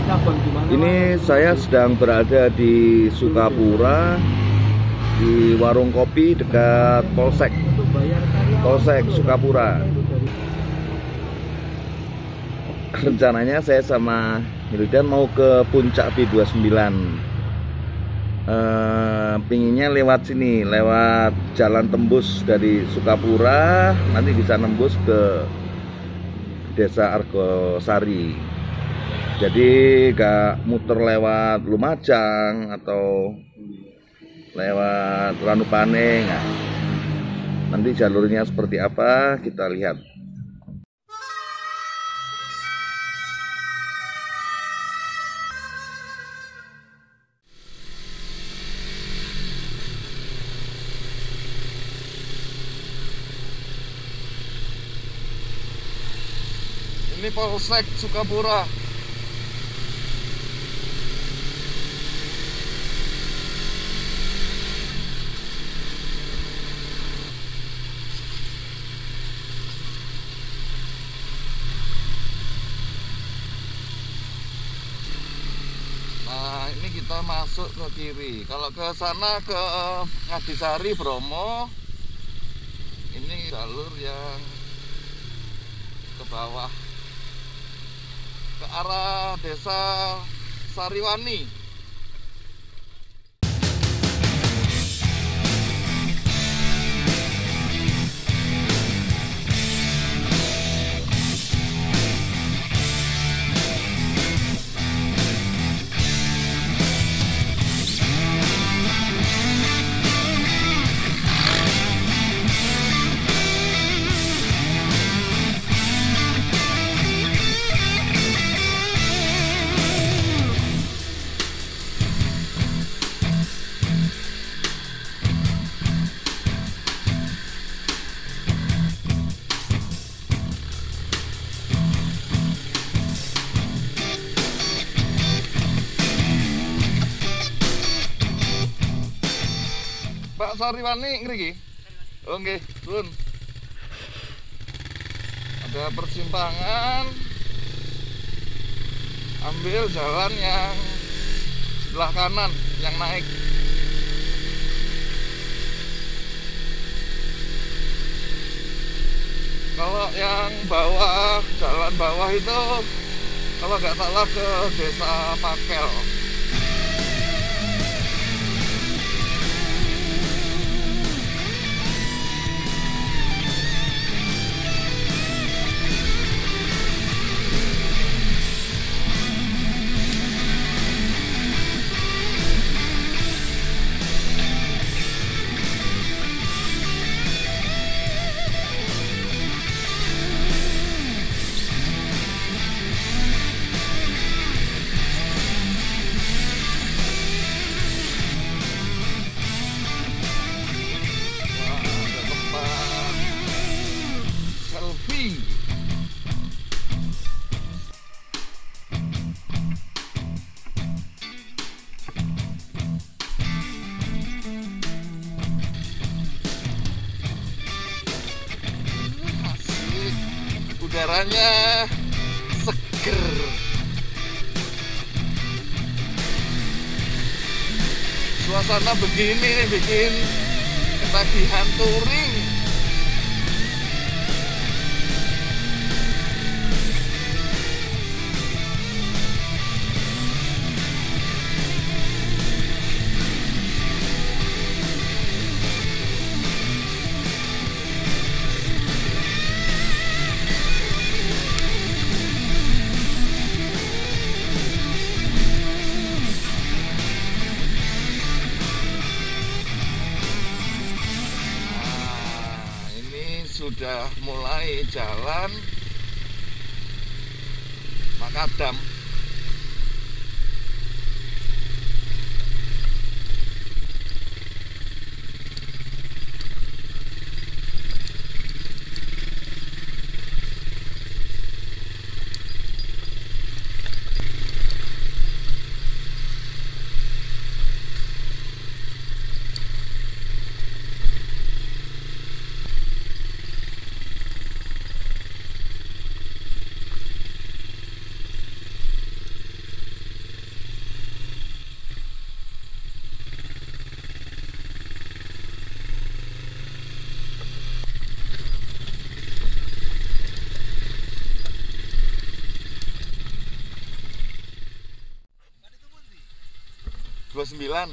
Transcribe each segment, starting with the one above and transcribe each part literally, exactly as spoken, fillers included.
Ini saya sedang berada di Sukapura, di warung kopi dekat Polsek Polsek Sukapura. Rencananya saya sama Hildan mau ke puncak B dua puluh sembilan. Uh, pinginnya lewat sini, lewat jalan tembus dari Sukapura, nanti bisa nembus ke Desa Argosari. Jadi gak muter lewat Lumajang atau lewat Ranupane. Nah, nanti jalurnya seperti apa kita lihat. Ini Polsek Sukapura. Nah, ini kita masuk ke kiri. Kalau ke sana ke Ngadisari, Bromo, ini jalur yang ke bawah ke arah Desa Sariwani. Pak Sariwani ngriki. Oh nggih, turun. Ada persimpangan. Ambil jalan yang sebelah kanan yang naik. Kalau yang bawah, jalan bawah itu kalau nggak salah ke Desa Pakel. Udaranya seger. Suasana begini nih bikin ketagihan touring. Sudah mulai jalan Makadam. dua puluh sembilan.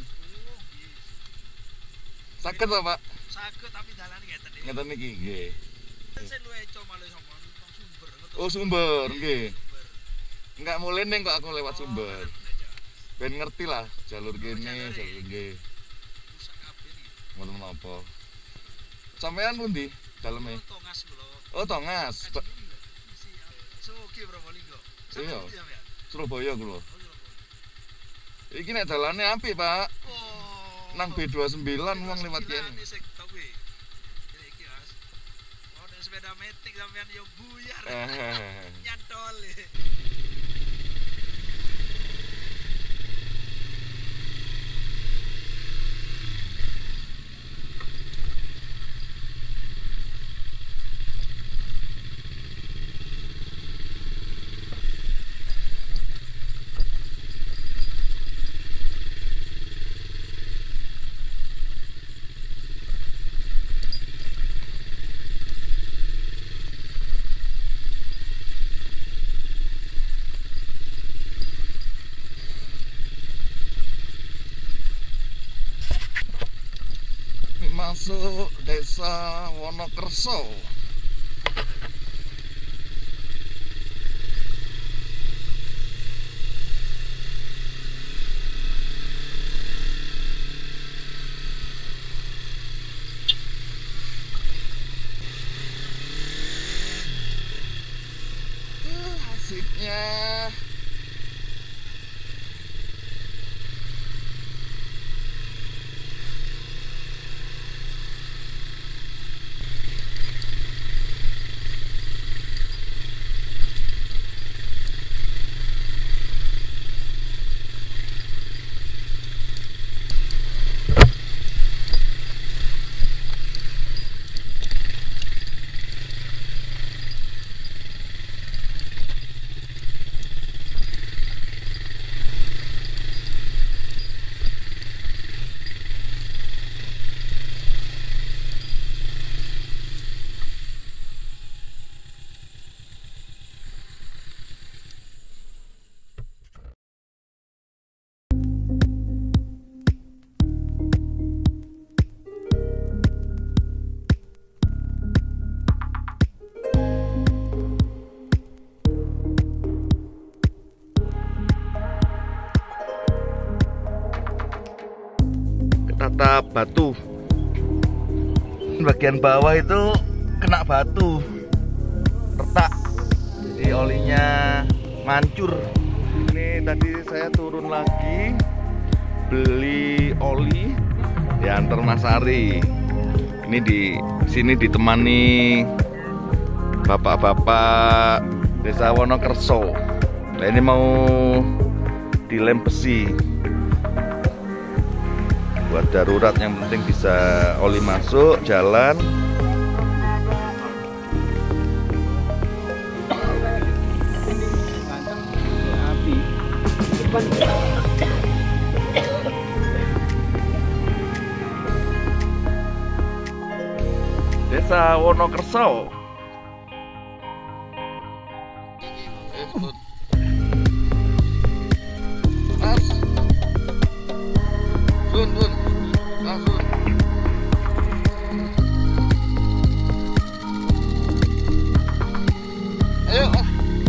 Saged to, Pak? Saged tapi dalane ngeten iki. Ngeten iki nggih. Sen luwe eco malah sama Sumber. Oh, Sumber nggih. Enggak mulai neng kok aku lewat Sumber. Ben ngerti lah jalur kene, jalur nggih. Rusak kabeh iki. Ngoten menapa. Sampean pundi daleme? Tongas kula. Oh, Tongas. Soge Probolinggo. Iya. Sampeyan? Surabaya kula. Oh, Surabaya. Iki nek dalane apik, Pak. Oh. Nang B dua puluh sembilan wong lewat kene. Iki sing tok kuwi. Iki, Mas. Oh, nek sepeda metik sampean yo buyar. Nyantol. Masuk desa Wonokerso. Uh, asiknya. Tata batu, bagian bawah itu kena batu retak, jadi olinya mancur. Ini tadi saya turun lagi beli oli diantar Mas Ari. Ini di sini ditemani bapak-bapak desa Wonokerso. Nah, ini mau dilem besi buat darurat, yang penting bisa oli masuk jalan. Desa Wonokerso. Mas, Sun, Sun. Langsung. Ayo, Mas.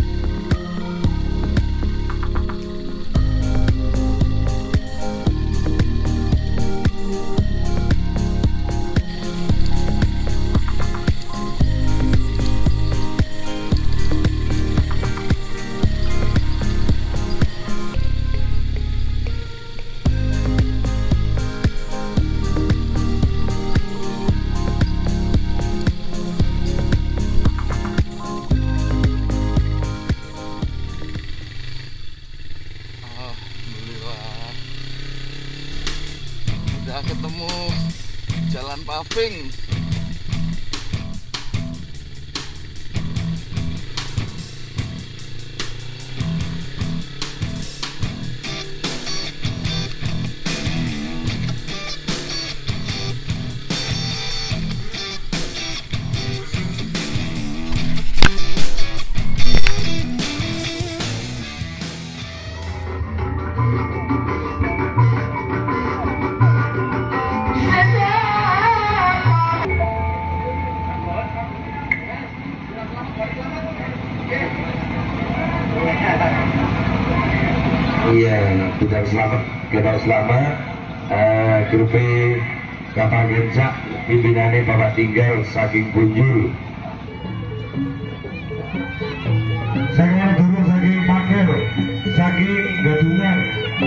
Ketemu jalan paving. Iya, bukan selamat, lebar selamat. Uh, grup E kapal Gencak pimpinannya Bapak Tinggal saking Punjul. Saya turun saking Pakel, saking Gadungan.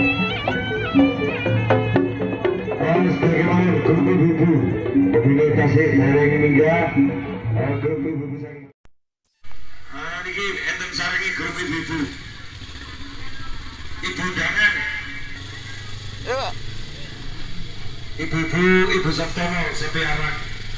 Dan sebagaimana grup ibu-ibu, mobilnya kasih jaring mingga, grup ibu-ibu saking. Ah, ini enten saringi grup ibu-ibu. Ibu Dangan. Ya, Pak. Ibu-ibu, Ibu Sabtono, C P Arang.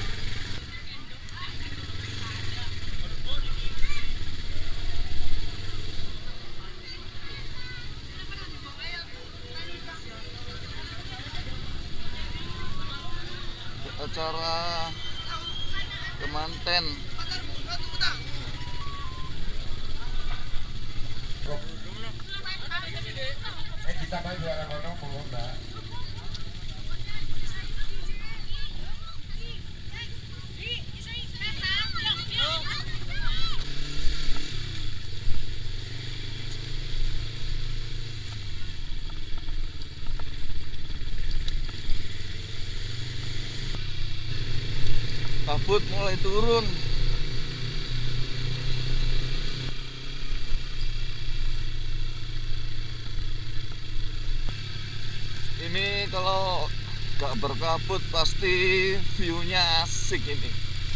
Acara kemanten. Eh, kita main dua orang orang mau mbak. Kabut mulai turun. Ini kalau gak berkabut pasti view-nya asik ini.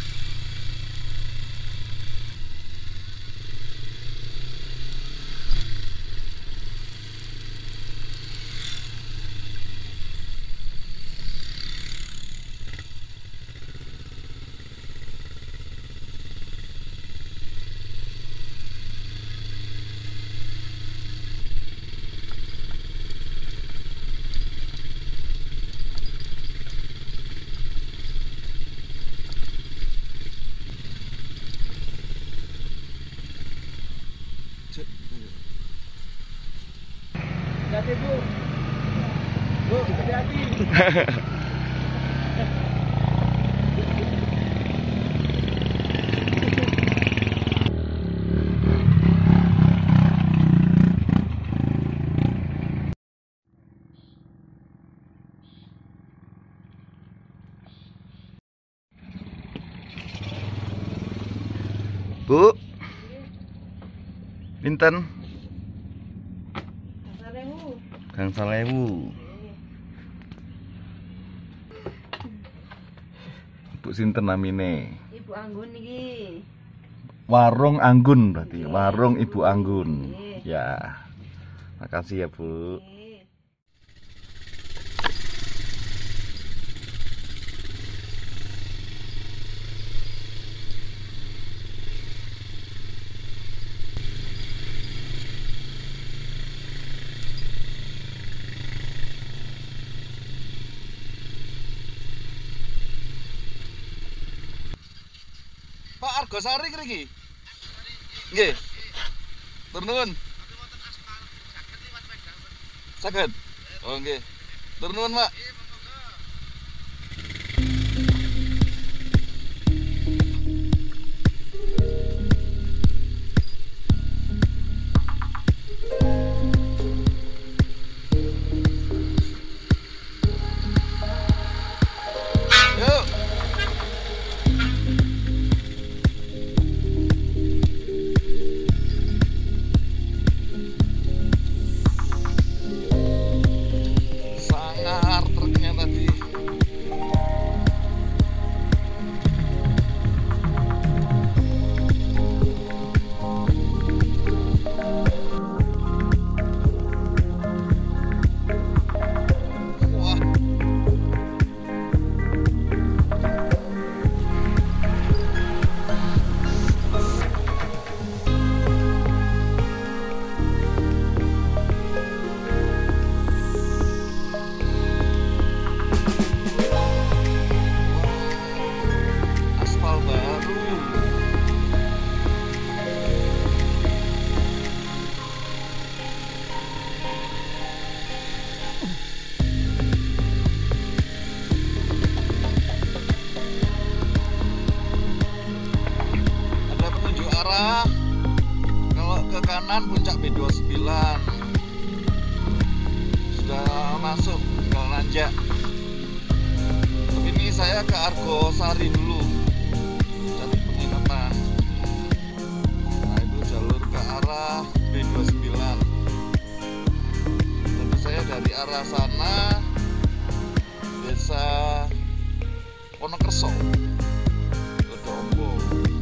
Hati-hati Bu. Bu, hati-hati. Bu, pinten? Kang Salewu. Bu sinten namine? Ibu Anggun iki. Warung Anggun berarti. Warung Ibu Anggun. Nggih. Ya. Makasih ya, Bu. Nggih. Pak Argosari kriki. Nggih. Tur nuwun. Saged. Oh nggih. Tur nuwun, Pak. Yuk. Sangar truknya tadi. Wah. Aspal baru. Ada penunjuk arah. Kalau ke kanan puncak B dua puluh sembilan. udah masuk, tinggal nanjak. Tapi ini saya ke Argosari dulu cari penginapan. Nah itu jalur ke arah B dua puluh sembilan. Tapi saya dari arah sana desa Wonokerso ke Dombong.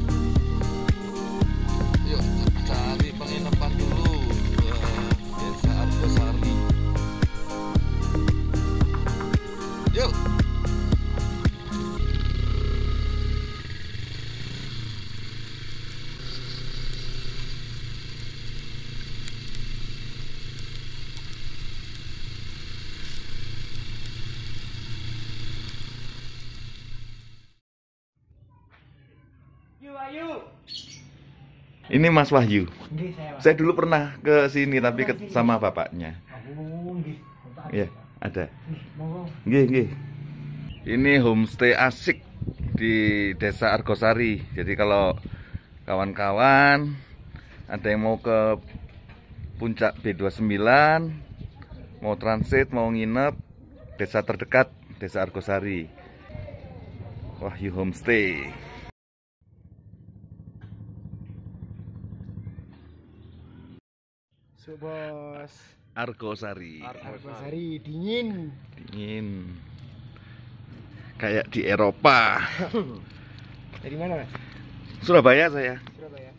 Yuk cari penginapan dulu ke desa Argosari. Yuk. Ini Mas Wahyu. Nggih, saya, Pak. Saya dulu pernah ke sini tapi ke, sama bapaknya. Oh, nggih. Iya, ada. Nggih, monggo. Nggih, nggih. Ini homestay asik di Desa Argosari. Jadi kalau kawan-kawan ada yang mau ke puncak B dua puluh sembilan, mau transit, mau nginep, desa terdekat Desa Argosari. Wahyu Homestay. So, Bos. Argosari. Argosari dingin. Dingin. Kayak di Eropa. Dari mana, Mas? Surabaya saya. Surabaya.